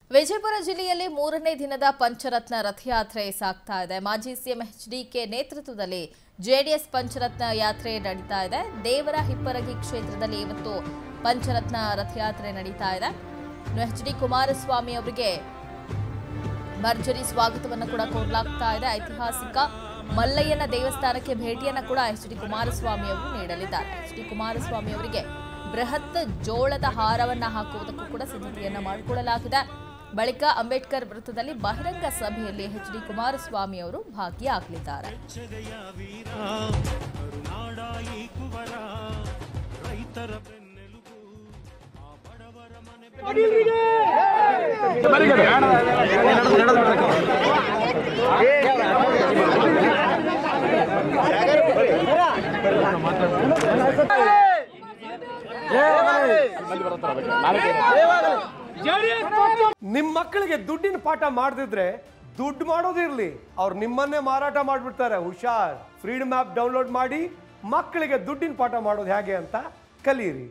ವಿಜಯಪುರ ಜಿಲ್ಲೆಯಲ್ಲಿ ಮೂರನೇ ದಿನದ ಪಂಚರತ್ನ ರಥಯಾತ್ರೆ ಸಾಗ್ತಾ ಇದೆ. ಮಾಜಿ ಸಿಎಂ ಎಚ್ಡಿಕೆ ನೇತೃತ್ವದಲ್ಲಿ ಜೆಡಿಎಸ್ ಪಂಚರತ್ನ ಯಾತ್ರೆ ನಡೀತಾ ಇದೆ. ದೇವರ ಹಿಪ್ಪರಗಿ ಕ್ಷೇತ್ರದಲ್ಲಿ ಇವತ್ತು ಪಂಚರತ್ನ ರಥಯಾತ್ರೆ ನಡೀತಾ ಇದೆ. ಎಚ್ಡಿ ಕುಮಾರಸ್ವಾಮಿ ಅವರಿಗೆ ಭರ್ಜರಿ ಸ್ವಾಗತವನ್ನು ಕೂಡ ಕೋರಲಾಗ್ತಾ ಇದೆ. ಐತಿಹಾಸಿಕ ಮಲ್ಲಯ್ಯನ ದೇವಸ್ಥಾನಕ್ಕೆ ಭೇಟಿಯನ್ನು ಕೂಡ ಎಚ್ಡಿ ಕುಮಾರಸ್ವಾಮಿ ಅವರು ನೀಡಲಿದ್ದಾರೆ. ಎಚ್ಡಿ ಕುಮಾರಸ್ವಾಮಿ ಅವರಿಗೆ ಬೃಹತ್ ಜೋಳದ ಹಾರವನ್ನು ಹಾಕುವುದಕ್ಕೂ ಕೂಡ ಸಿದ್ಧತೆಯನ್ನು ಮಾಡಿಕೊಳ್ಳಲಾಗಿದೆ. ಬಳಿಕ ಅಂಬೇಡ್ಕರ್ ವೃತ್ತದಲ್ಲಿ ಬಹಿರಂಗ ಸಭೆಯಲ್ಲಿ ಎಚ್ಡಿ ಕುಮಾರಸ್ವಾಮಿ ಅವರು ಭಾಗಿಯಾಗಲಿದ್ದಾರೆ. ನಿಮ್ಮ ಮಕ್ಕಳಿಗೆ ದುಡ್ಡಿನ ಪಾಠ ಮಾಡದಿದ್ರೆ ದುಡ್ಡು ಮಾಡೋದಿರ್ಲಿ, ಅವ್ರು ನಿಮ್ಮನ್ನೇ ಮಾರಾಟ ಮಾಡ್ಬಿಡ್ತಾರೆ. ಹುಷಾರ್. ಫ್ರೀಡಮ್ ಆಪ್ ಡೌನ್ಲೋಡ್ ಮಾಡಿ ಮಕ್ಕಳಿಗೆ ದುಡ್ಡಿನ ಪಾಠ ಮಾಡೋದು ಹೇಗೆ ಅಂತ ಕಲಿಯಿರಿ.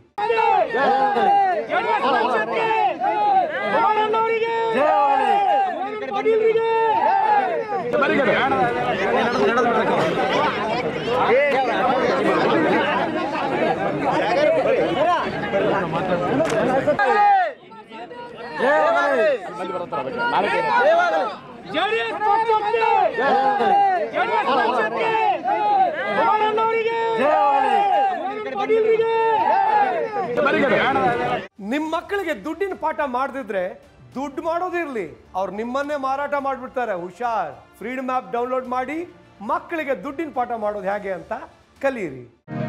ನಿಮ್ಮ ಮಕ್ಕಳಿಗೆ ದುಡ್ಡಿನ ಪಾಠ ಮಾಡದಿದ್ರೆ ದುಡ್ಡು ಮಾಡೋದಿರ್ಲಿ, ಅವ್ರು ನಿಮ್ಮನ್ನೇ ಮಾರಾಟ ಮಾಡ್ಬಿಡ್ತಾರೆ. ಹುಷಾರ್. ಫ್ರೀಡಮ್ ಆಪ್ ಡೌನ್ಲೋಡ್ ಮಾಡಿ ಮಕ್ಕಳಿಗೆ ದುಡ್ಡಿನ ಪಾಠ ಮಾಡೋದು ಹೇಗೆ ಅಂತ ಕಲಿಯಿರಿ.